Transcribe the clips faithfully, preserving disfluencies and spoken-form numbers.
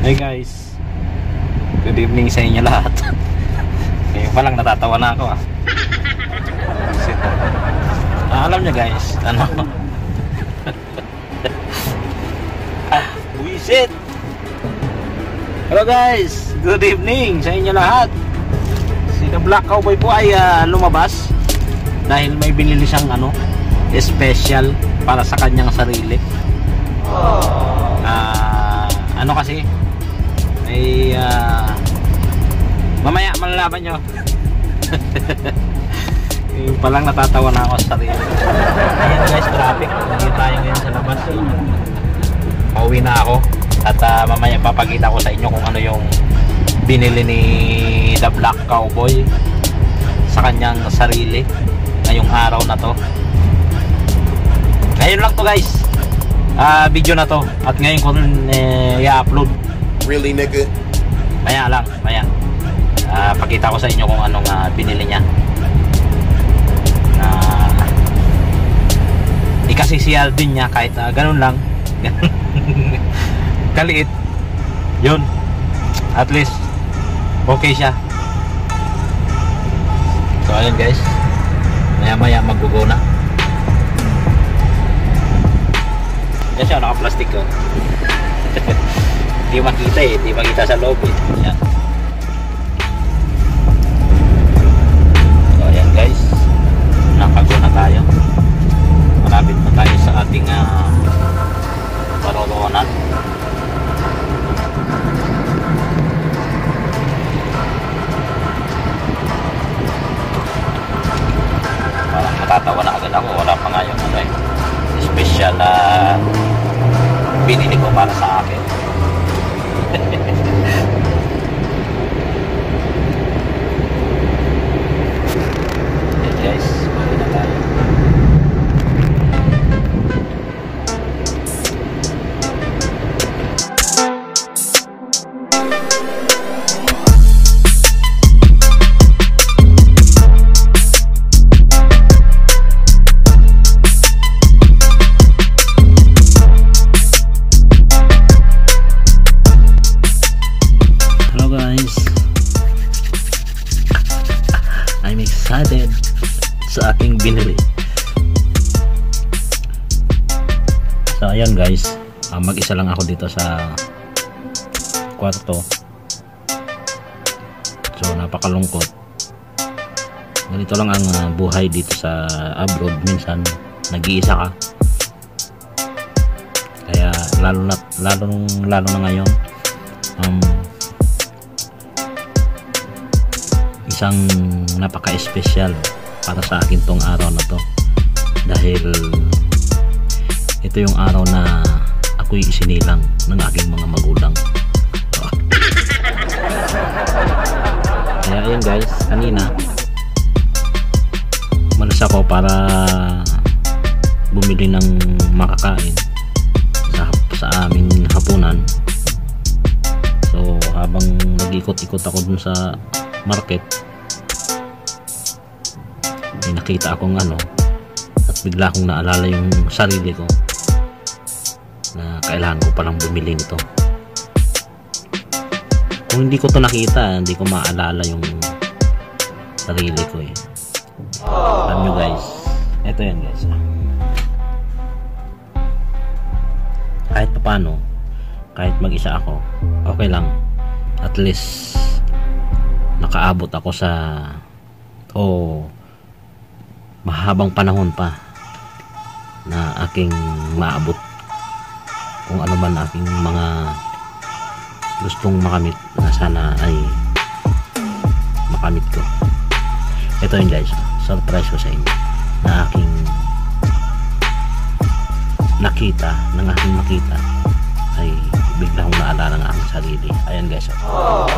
Hey guys, good evening sa inyo lahat. Ngayon pa lang natatawa na ako ah. ah alam nyo guys, ano ah, buisit. Hello guys, good evening sa inyo lahat. Si The Black Cowboy po ay uh, lumabas dahil may binili siyang ano, special para sa kanyang sarili. uh, Ano kasi ay uh, mamaya malalaman nyo. Yung palang natatawa na ako sa sarili. Ayan guys, traffic. Nandito tayo ngayon sa labas. Pauwi na ako. At uh, mamaya papakita ko sa inyo kung ano yung binili ni The Black Cowboy sa kanyang sarili ngayong araw na to. Ngayon lang to guys, uh, video na to. At ngayon ko eh, i-upload. Really, nigga? Maya lang, maya. Uh, pakita ko sa inyo kung anong uh, binili niya. Na uh, ikasisiyal din niya kahit uh, ganun lang. Kaliit. Yun. At least okay siya. So ayun guys. Maya maya maggugo na. Yan siya, naka-plastic ko. Hindi makita eh, hindi makita sa loob eh. Ayan. So ayan guys, nakago na tayo. Malapit na tayo sa ating uh, paroroonan. Parang natatawa na agad ako, wala pa nga yung ano eh, special na uh, binili ko para sa akin. Okay guys, balik na tayo. Excited sa aking binili. So ayun guys, uh, mag-isa lang ako dito sa kwarto. So napakalungkot. Ganito lang ang uh, buhay dito sa abroad. Minsan nag-iisa ka. Kaya lalo na lalo nung lalo na ngayon, um, isang napaka-espesyal para sa akin tong araw na to, dahil ito yung araw na ako'y isinilang ng aking mga magulang. Oh. Kaya ayun guys, kanina malas ako para bumili ng makakain sa, sa aming hapunan. So habang nag-ikot-ikot ako dun sa market, may nakita akong ano, at bigla akong naalala yung sarili ko na kailangan ko palang bumili nito. Kung hindi ko to nakita, hindi ko maalala yung sarili ko eh. Alam nyo guys, eto yan guys, kahit papano, kahit mag-isa ako, okay lang. At least nakaabot ako sa oh mahabang panahon pa na aking maabot kung ano man aking mga gustong makamit, na sana ay makamit ko. Ito yun guys, surprise ko sa inyo na aking nakita, ng aking makita ay bigla akong naalala ng aking sarili. Ayan guys, oh.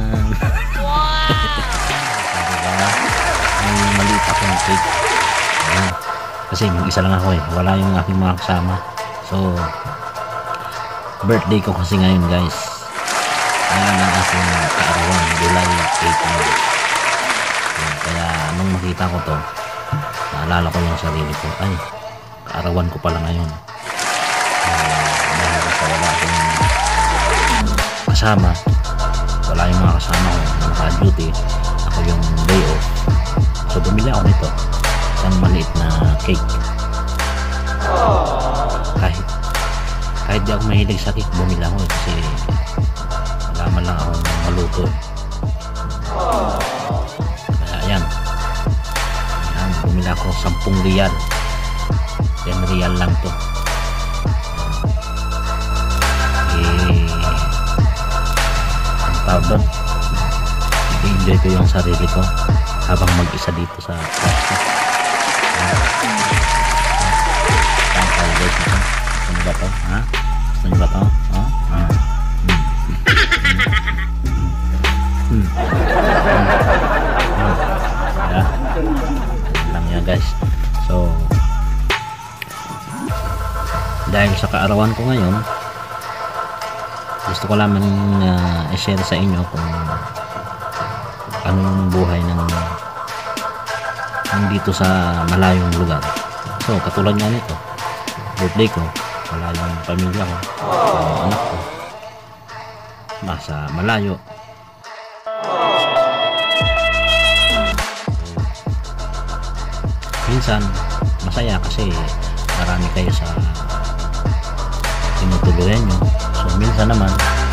Ang maliit akong cake. Ayan. Kasi yung isa lang ako eh, wala yung aking mga kasama. So birthday ko kasi ngayon guys. Ayan ang aking kaarawan, July eighth. Kaya nung makita ko to, naalala ko yung sarili ko, ay kaarawan ko pala ngayon. Uh, dahil sa wala akong kasama, wala yung mga kasama ko na naka-duty, ako yung day off. So bumili ako nito, isang maliit na cake. Kahit kahit di ako mahilig sa cake, bumili ako kasi wala man lang akong maluto. Kaya ayan, ayan, bumili ako sampung riyal, ten riyal lang to. Eh, ang tawag doon, i-enjoy ko yung sarili ko habang mag-isa dito sa plastic. Saan tayo guys nito? Gusto nyo ba to? Ha? Gusto nyo ba to? Ha? Ha? Hmm. Hmm. Yeah. Lang yan guys. So dahil sa kaarawan ko ngayon, gusto ko lamang uh, i-share sa inyo kung anong buhay ng nandito sa malayong lugar. So katulad nga nito, birthday ko, wala yung pamilya ko, yung anak ko nasa malayo. Minsan masaya kasi marami kayo sa tinutuluyan nyo. So minsan naman,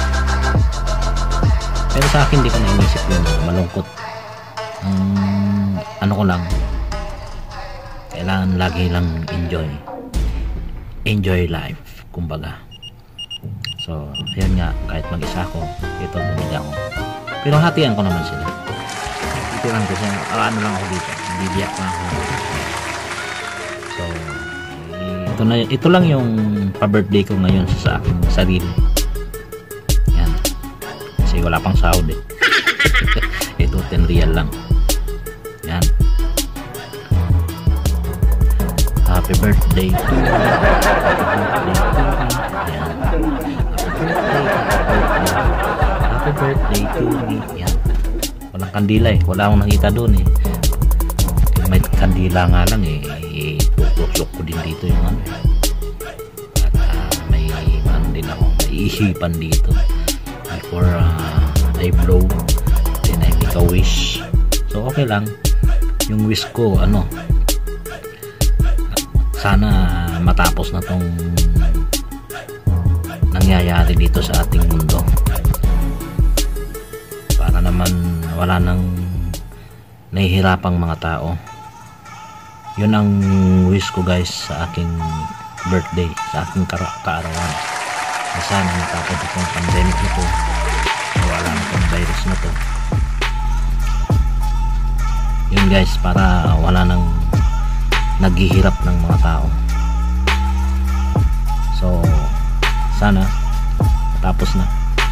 pero sa akin di ko nainisip yun, malungkot. Ang um, ano ko lang, kailangan lagi lang enjoy enjoy life, kumbaga. So ayan nga, kahit mag-isa ako, ito bumili ako, pero hatian ko naman sila. Ito lang kasi ah, ano lang ako dito, bibiyak lang ako. So ito, na, ito lang yung pa-birthday ko ngayon sa aking sarili. Yan, kasi wala pang sahod eh. Ito ten riyal lang. Yan, happy birthday to me, happy birthday to me. Yan, happy birthday, happy birthday to me. Yan, walang kandila eh, wala akong nakita doon eh. May kandila nga lang eh, tutusok ko din dito yung ano. At uh, may ano din ako, may ihipan dito before uh, I blow, then I make a wish. So okay lang yung wish ko, ano, sana matapos na tong nangyayari dito sa ating mundo, para naman wala nang nahihirapang mga tao. Yun ang wish ko guys sa aking birthday, sa aking kaarawan. Sana matapos itong pandemic nito, wala na itong virus na to. Yun guys, para wala nang naghihirap ng mga tao. So sana matapos na.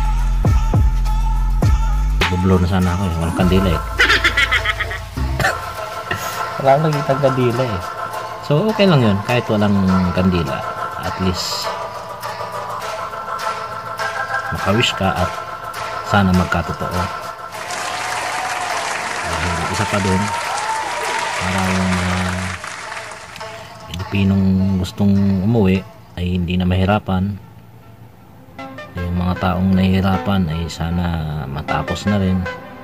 Bublo na sana ako eh, walang kandila eh. Wala lang kitang kandila eh. So okay lang yun, kahit walang kandila, at least makawish ka at sana magkatotoo. Dahil isa pa dun, para yung uh, Pilipinong gustong umuwi ay hindi na mahirapan. Yung mga taong nahihirapan ay sana matapos na rin.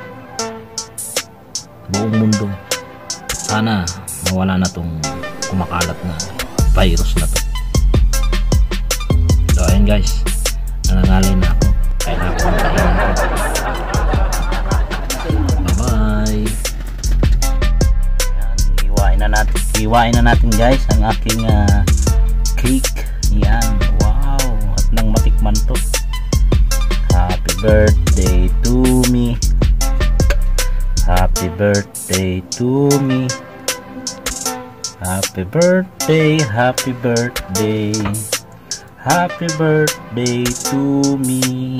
Buong mundo, sana mawala na tong kumakalat na virus na to. So ayun guys, nangangalay na ako, kailangan ko kainin ko. Bye bye. Iwain na natin, iwain na natin guys ang aking uh, cake. Yan, wow, at nang matikman to. Happy birthday to me, happy birthday to me, happy birthday, happy birthday, happy birthday to me.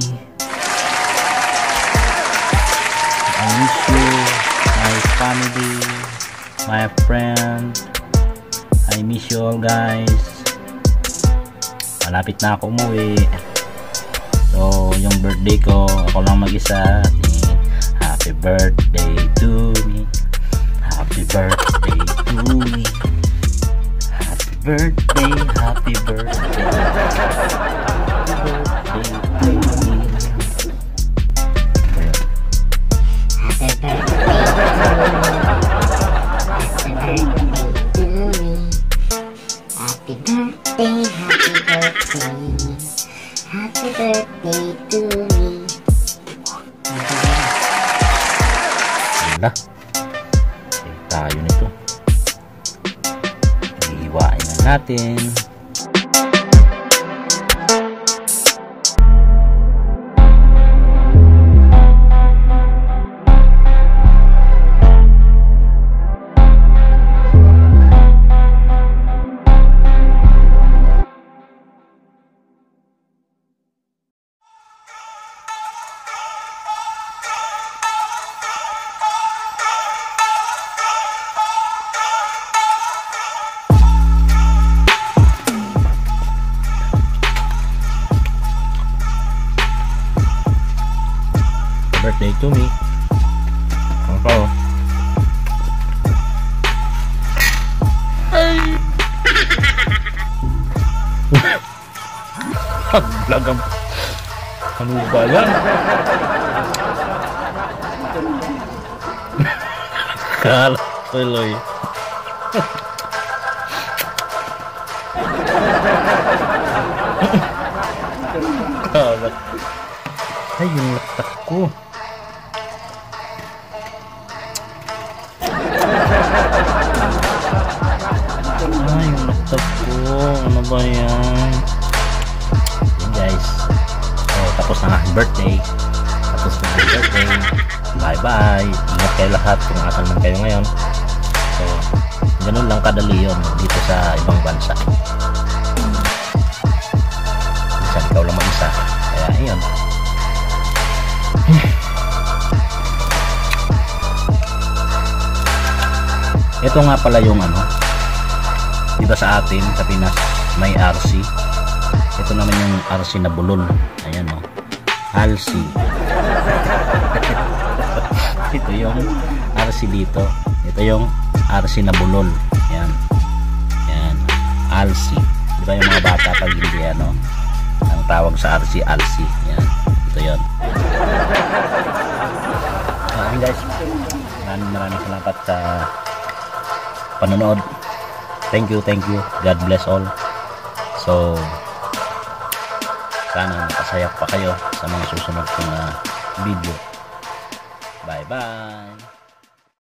I miss you, my family, my friend. I miss you all guys. Malapit na ako umuwi. So yung birthday ko, ako lang mag-isa. Happy birthday to me, happy birthday to me, happy birthday, happy birthday, happy birthday to me. tayo nito. Ihiwain na natin. Birthday to me. Ako. Ay. Paglagam. Ano ba yan? Kala tuloy. Kala. Ay, yung latak ko. Ay, yung laptop ko. Ano ba yan? Yan guys. So, tapos na aking birthday. Tapos na aking birthday. Bye bye. Ingat kayo lahat kung asan man kayo ngayon. So, ganun lang kadali yun dito sa ibang bansa. Minsan ikaw lang mag-isa. Kaya ayun. Ito nga pala yung ano, diba sa atin sa Pinas may R C. Ito naman yung R C na bulol. Ayan o, R C. Ito yung R C dito. Ito yung R C na bulol. Ayan. Ayan, R C. Diba yung mga bata pag hindi ano, ang tawag sa R C, R C. Ayan, ito yun. Ayan guys, maraming maraming salamat sa panonood. Thank you, thank you. God bless all. So, sana nakasaya pa kayo sa mga susunod kong uh, video. Bye bye.